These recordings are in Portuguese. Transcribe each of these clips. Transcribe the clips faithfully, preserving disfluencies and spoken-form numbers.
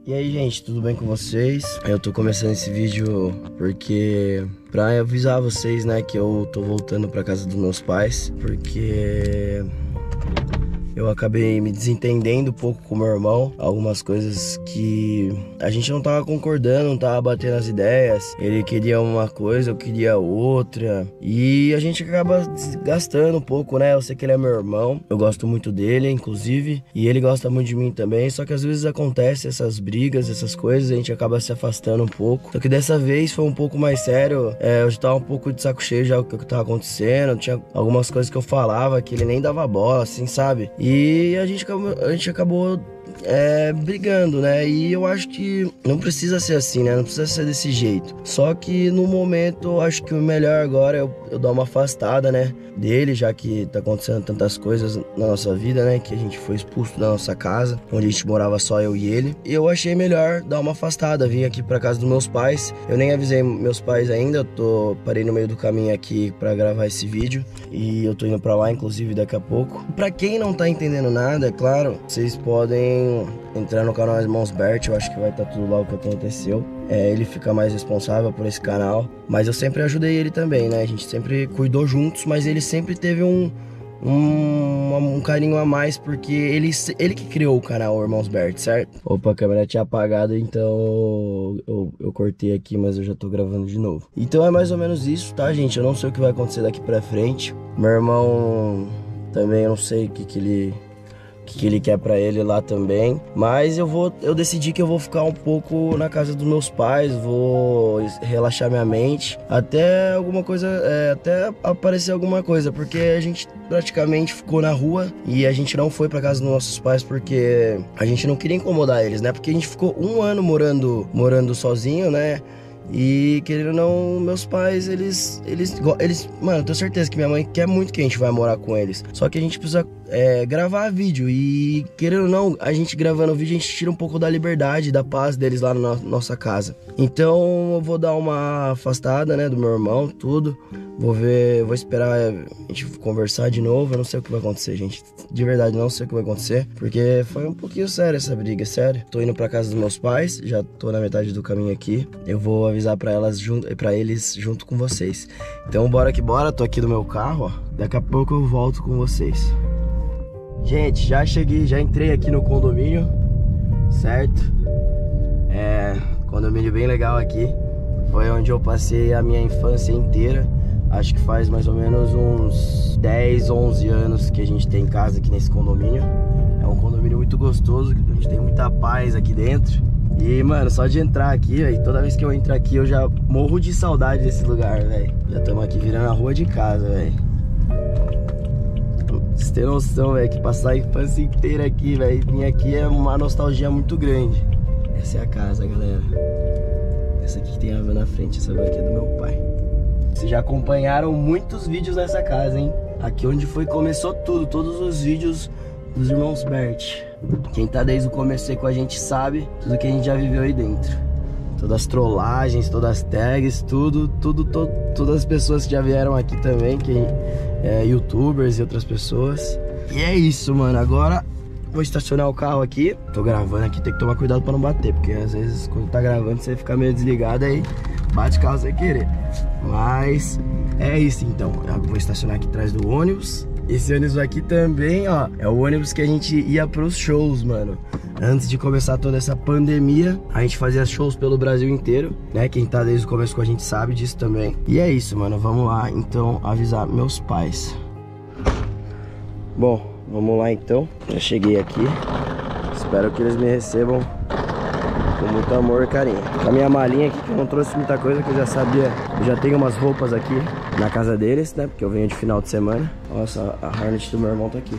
E aí, gente, tudo bem com vocês? Eu tô começando esse vídeo porque pra avisar vocês, né, que eu tô voltando pra casa dos meus pais, porque eu acabei me desentendendo um pouco com meu irmão. Algumas coisas que a gente não tava concordando, não tava batendo as ideias. Ele queria uma coisa, eu queria outra. E a gente acaba desgastando um pouco, né? Eu sei que ele é meu irmão, eu gosto muito dele, inclusive. E ele gosta muito de mim também. Só que às vezes acontece essas brigas, essas coisas, a gente acaba se afastando um pouco. Só que dessa vez foi um pouco mais sério. É, eu já tava um pouco de saco cheio já o que tava acontecendo. Tinha algumas coisas que eu falava que ele nem dava bola, assim, sabe? E E a gente acabou, a gente acabou é, brigando, né? E eu acho que não precisa ser assim, né? Não precisa ser desse jeito. Só que no momento, eu acho que o melhor agora é eu, eu dar uma afastada, né? Dele, já que tá acontecendo tantas coisas na nossa vida, né? Que a gente foi expulso da nossa casa, onde a gente morava só eu e ele. E eu achei melhor dar uma afastada. Vim aqui pra casa dos meus pais. Eu nem avisei meus pais ainda. Eu tô, parei no meio do caminho aqui pra gravar esse vídeo. E eu tô indo pra lá, inclusive, daqui a pouco. Pra quem não tá entendendo nada, é claro, vocês podem entrar no canal Irmãos Bert. Eu acho que vai estar tudo lá o que aconteceu. É, ele fica mais responsável por esse canal. Mas eu sempre ajudei ele também, né? A gente sempre cuidou juntos, mas ele sempre teve um, um, um carinho a mais, porque ele, ele que criou o canal Irmãos Bert, certo? Opa, a câmera tinha apagado, então eu, eu cortei aqui, mas eu já tô gravando de novo. Então é mais ou menos isso, tá, gente? Eu não sei o que vai acontecer daqui pra frente. Meu irmão também, eu não sei o que que ele... que ele quer pra ele lá também. Mas eu vou, eu decidi que eu vou ficar um pouco na casa dos meus pais, vou relaxar minha mente, até alguma coisa, é, até aparecer alguma coisa, porque a gente praticamente ficou na rua e a gente não foi pra casa dos nossos pais porque a gente não queria incomodar eles, né? Porque a gente ficou um ano morando, morando sozinho, né? E querendo ou não, meus pais, eles, eles, eles, mano, eu tenho certeza que minha mãe quer muito que a gente vai morar com eles. Só que a gente precisa é, gravar vídeo e querendo ou não, a gente gravando vídeo, a gente tira um pouco da liberdade, da paz deles lá na no, nossa casa. Então eu vou dar uma afastada, né, do meu irmão, tudo. Vou ver, vou esperar a gente conversar de novo. Eu não sei o que vai acontecer, gente. De verdade, não sei o que vai acontecer, porque foi um pouquinho sério essa briga, sério. Tô indo pra casa dos meus pais, já tô na metade do caminho aqui. Eu vou avisar pra elas junto, pra eles junto com vocês. Então bora que bora, tô aqui no meu carro, ó. Daqui a pouco eu volto com vocês. Gente, já cheguei, já entrei aqui no condomínio, certo? É, condomínio bem legal aqui. Foi onde eu passei a minha infância inteira. Acho que faz mais ou menos uns dez, onze anos que a gente tem casa aqui nesse condomínio. É um condomínio muito gostoso, a gente tem muita paz aqui dentro. E, mano, só de entrar aqui, véio, toda vez que eu entro aqui eu já morro de saudade desse lugar, velho. Já estamos aqui virando a rua de casa, velho. Vocês têm noção, velho, que passar a infância inteira aqui, velho, vir aqui é uma nostalgia muito grande. Essa é a casa, galera. Essa aqui que tem a van na frente, essa van aqui é do meu pai. Vocês já acompanharam muitos vídeos nessa casa, hein? Aqui onde foi começou tudo, todos os vídeos dos Irmãos Bert. Quem tá desde o começo aí com a gente sabe tudo que a gente já viveu aí dentro. Todas as trollagens, todas as tags, tudo, tudo, to, todas as pessoas que já vieram aqui também, que é, youtubers e outras pessoas. E é isso, mano. Agora vou estacionar o carro aqui. Tô gravando aqui, tem que tomar cuidado pra não bater, porque às vezes quando tá gravando você fica meio desligado aí bate o carro sem querer. Mas é isso então. Eu vou estacionar aqui atrás do ônibus. Esse ônibus aqui também, ó, é o ônibus que a gente ia pros shows, mano. Antes de começar toda essa pandemia, a gente fazia shows pelo Brasil inteiro, né? Quem tá desde o começo com a gente sabe disso também. E é isso, mano. Vamos lá, então, avisar meus pais. Bom, vamos lá então. Já cheguei aqui. Espero que eles me recebam com muito amor e carinho. Com a minha malinha aqui, que eu não trouxe muita coisa, que eu já sabia. Eu já tenho umas roupas aqui na casa deles, né? Porque eu venho de final de semana. Nossa, a Harnett do meu irmão tá aqui.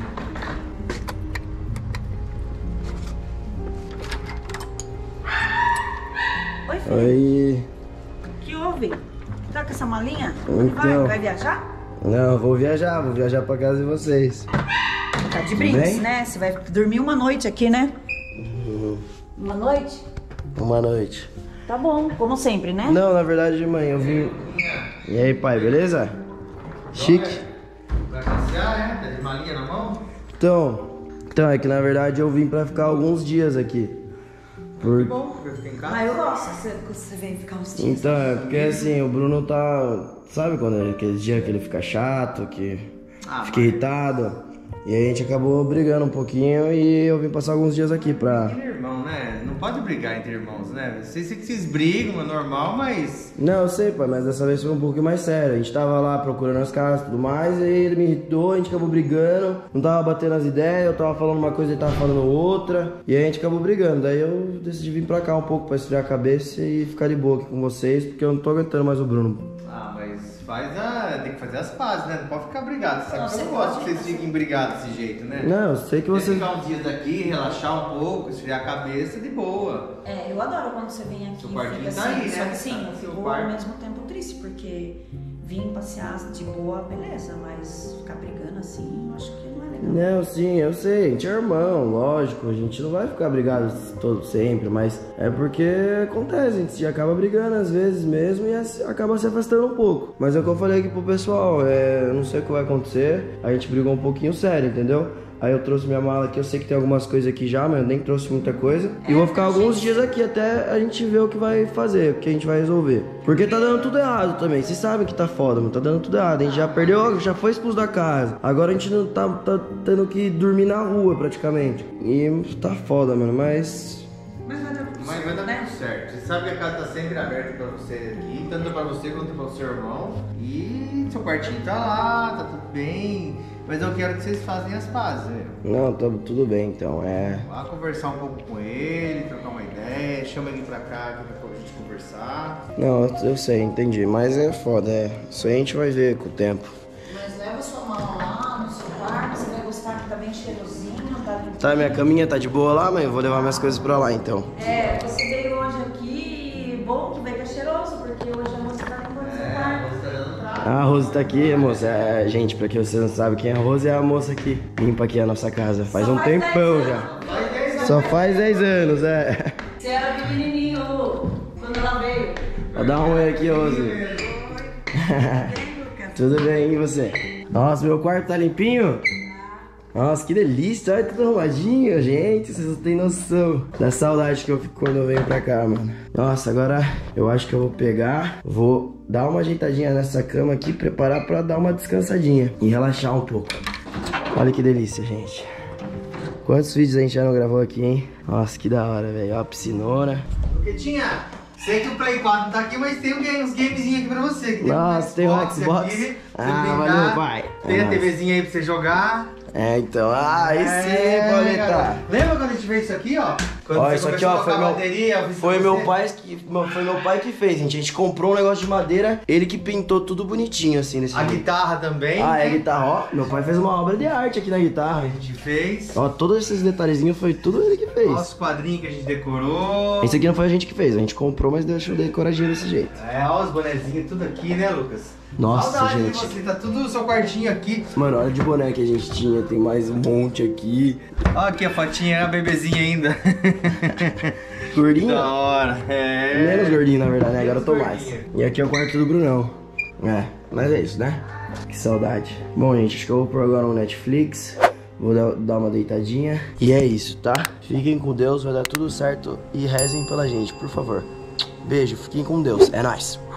Oi, filho. Oi. O que houve? Tá com essa malinha? Então, vai, vai viajar? Não, vou viajar, vou viajar pra casa de vocês. Tá de brindes, né? Você vai dormir uma noite aqui, né? Uhum. Uma noite? Uma noite. Tá bom, como sempre, né? Não, na verdade, mãe, eu vim... E aí, pai, beleza? Chique. Vai passear, né? Tá de malinha na mão? Então, então, é que na verdade eu vim pra ficar alguns dias aqui. Por... Que bom, vai ficar em casa. Ah, eu gosto. Você, você vem ficar uns dias. Então, é porque assim, o Bruno tá... Sabe quando é aquele dia que ele fica chato, que Ah, fica mas- irritado? E aí a gente acabou brigando um pouquinho e eu vim passar alguns dias aqui pra... Entre irmão, né? Não pode brigar entre irmãos, né? Vocês, vocês brigam, é normal, mas... Não, eu sei, pai, mas dessa vez foi um pouquinho mais sério. A gente tava lá procurando as casas e tudo mais, e aí ele me irritou, a gente acabou brigando, não tava batendo as ideias, eu tava falando uma coisa e ele tava falando outra, e aí a gente acabou brigando. Daí eu decidi vir pra cá um pouco pra esfriar a cabeça e ficar de boa aqui com vocês, porque eu não tô aguentando mais o Bruno. Ah, mas faz a... tem que fazer as pazes, né? Não pode ficar brigado. Você sabe Não, que eu não você gosto que pode. vocês fiquem brigados desse jeito, né? Não, eu sei que Tem você... ficar uns dias daqui, relaxar um pouco, esfriar a cabeça de boa. É, eu adoro quando você vem aqui Seu e quartinho fica tá assim. aí, Só né? que sim, eu Seu fico quarto. ao mesmo tempo triste, porque vim passear de boa, beleza, mas ficar brigando assim, eu acho que não é legal. Não, sim, eu sei, a gente é irmão, lógico, a gente não vai ficar brigado todo sempre, mas é porque acontece, a gente acaba brigando às vezes mesmo e assim acaba se afastando um pouco. Mas é o que eu falei aqui pro pessoal, é, eu não sei o que vai acontecer, a gente brigou um pouquinho sério, entendeu? Aí eu trouxe minha mala aqui, eu sei que tem algumas coisas aqui já, mas eu nem trouxe muita coisa. E vou ficar alguns dias aqui até a gente ver o que vai fazer, o que a gente vai resolver. Porque tá dando tudo errado também, vocês sabem que tá foda, mano, tá dando tudo errado. A gente já perdeu, já foi expulso da casa. Agora a gente não tá, tá tendo que dormir na rua praticamente. E tá foda, mano, mas... Mas vai dar tudo Mas vai certo, dar né? tudo certo. Você sabe que a casa tá sempre aberta pra você aqui, tanto pra você quanto pro seu irmão. E seu quartinho tá lá, tá tudo bem. Mas eu quero que vocês façam as pazes, né? Não, tá tudo bem então, é... Vá conversar um pouco com ele, trocar uma ideia, chama ele pra cá aqui pra gente conversar. Não, eu, eu sei, entendi, mas é foda, é... Isso aí a gente vai ver com o tempo. Mas leva sua mala lá no seu quarto, você vai gostar que tá bem cheirosinho, tá limpinho. Tá, minha caminha tá de boa lá, mãe? Eu vou levar minhas coisas pra lá então. É, você veio hoje aqui, bom que veio que é cheiroso, porque hoje a moça tá limpando seu quarto. você tá dando pra... A Rose tá aqui, moça. É, gente, pra quem vocês não sabem quem é a Rose, é a moça que limpa aqui a nossa casa. Faz Só um faz tempão dez já. anos. Faz dez anos. Só faz dez anos, é. Você era pequenininho quando ela veio. Ó, dá um oi aqui, Rose. Tudo bem, e você? Nossa, meu quarto tá limpinho? Nossa, que delícia, olha tudo arrumadinho, gente, vocês não têm noção da saudade que eu fico quando eu venho pra cá, mano. Nossa, agora eu acho que eu vou pegar, vou dar uma ajeitadinha nessa cama aqui, preparar pra dar uma descansadinha e relaxar um pouco. Olha que delícia, gente. Quantos vídeos a gente já não gravou aqui, hein? Nossa, que da hora, velho, ó a piscinona. Porque tinha... Sei que o Play quatro não tá aqui, mas tem uns gamezinhos aqui pra você. Que Nossa, tem um Xbox Xbox. aqui, pra você Ah, brincar. valeu, pai. Tem É a nóis. TVzinha aí pra você jogar. É, então, ah, aí sim, É, boleta. cara. Lembra quando a gente fez isso aqui, ó? Quando Ó, você isso aqui, começou ó, a foi tocar meu, bateria, eu fiz foi pra meu você. pai que, foi meu pai que fez, gente. A gente comprou um negócio de madeira, ele que pintou tudo bonitinho, assim, nesse A vídeo. guitarra também. Ah, é a né? guitarra, ó. Meu pai fez uma obra de arte aqui na guitarra. A gente fez. Ó, todos esses detalhezinhos foi tudo ele que fez. Nosso quadrinho que a gente decorou. Esse aqui não foi a gente que fez, a gente comprou, mas deixou decoradinho desse jeito. É, ó, os bonezinhos tudo aqui, né, Lucas? Nossa, Saudade gente. de você, tá tudo no seu quartinho aqui. Mano, olha de boné que a gente tinha, tem mais um monte aqui. Ó, aqui a fotinha, era a bebezinha ainda. Gordinho? Da hora, é. Menos gordinho, na verdade, né? Agora eu tô Menos mais. gordinho. E aqui é o quarto do Brunão. É, mas é isso, né? Que saudade. Bom, gente, acho que eu vou pôr agora um Netflix. Vou dar, dar uma deitadinha. E é isso, tá? Fiquem com Deus, vai dar tudo certo. E rezem pela gente, por favor. Beijo, fiquem com Deus. É nóis.